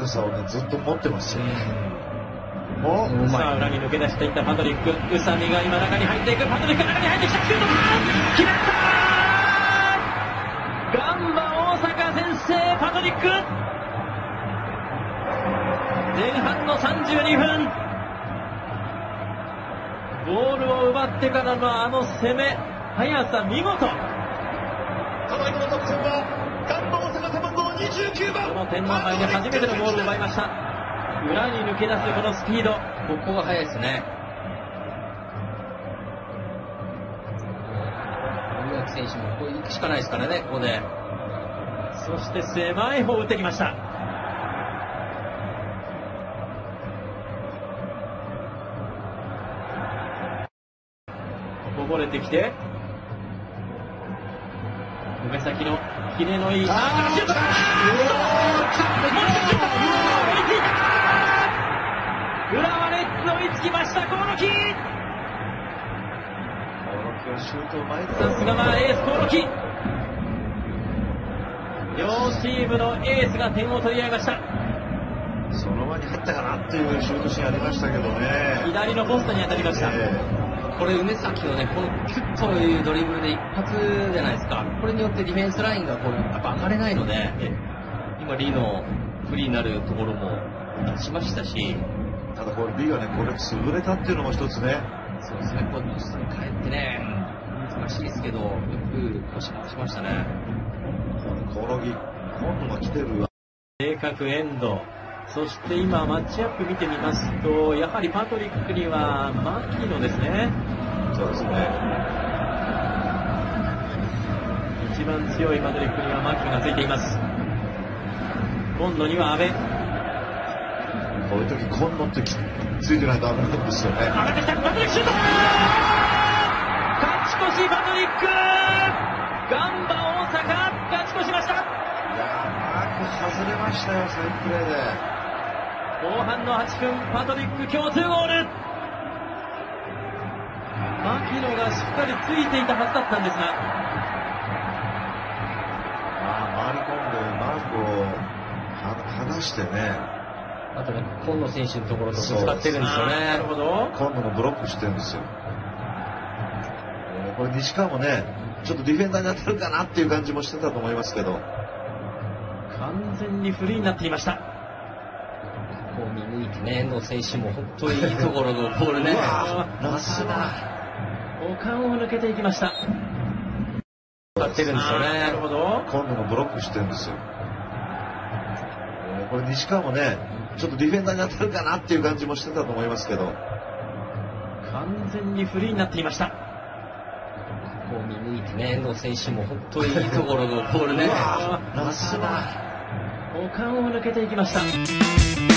さをね、ずっと持ってますよね。 さあ、裏に抜け出していったパトリック。宇佐美が今中に入っていく。パトリックが中に入ってきた。シュートだ。決まったガンバ大阪先制、パトリック。前半の32分。ボールを奪ってからのあの攻め、速さ見事。 この得点はガンバ大阪背番号29番。 この天皇杯で初めてのゴールを奪いました。裏に抜け出すこのスピード、ここが速いですね。森脇選手もここ行くしかないですからね、ここで。そして狭い方を打ってきました。こぼれてきて、梅崎のキレのいいシュートだ。浦和レッズ追いつきました。興梠はシュートうまいです。 さすがはエース興梠。両チームのエースが点を取り合いました。 その前に入ったかなっていうシュートシーンありましたけどね。 左のポストに当たりました。これ梅崎のね、このキュッというドリブルで一発じゃないですか。これによってディフェンスラインがこうやっぱ上がれないので、今リーのフリーになるところもしましたし、 ただこれ B がね、これ潰れたっていうのも一つね。 そうですね、こっちに帰ってね、難しいですけど、よく腰回しましたね。 興梠、今度が来てるわ。 正確エンド。そして今マッチアップ見てみますと、やはりパトリックには牧野ですね。 そうですね。 一番強いパトリックには牧野がついています。今野には阿部。 こういう時今野ってついてないと危ないんですよね。 上がってきたパトリックシュート。勝ち越しパトリック。ガンバ大阪勝ち越しました。 いやー、外れましたよ、サインプレーで。 後半の8分、パトリック今日2ゴール。牧野がしっかりついていたはずだったんですが、 回り込んでマークを離してね。 あとね、今野選手のところとぶつかってるんですよね。なるほど。 今野もブロックしてるんですよ。これ西川もね、ちょっとディフェンダーに当たるかなっていう感じもしてたと思いますけど、 完全にフリーになっていました。こう見抜いてね、遠藤選手も本当にいいところのボールね。 ナスだ。 丘を抜けていきました。立ってるんですよね。なるほど。 今野もブロックしてるんですよ。これ西川もね、ちょっとディフェンダーに当たるかなっていう感じもしてたと思いますけど、 完全にフリーになっていました。こう見抜いてね、遠藤選手も本当にいいところのボールね。 ナスだ。 丘を抜けていきました。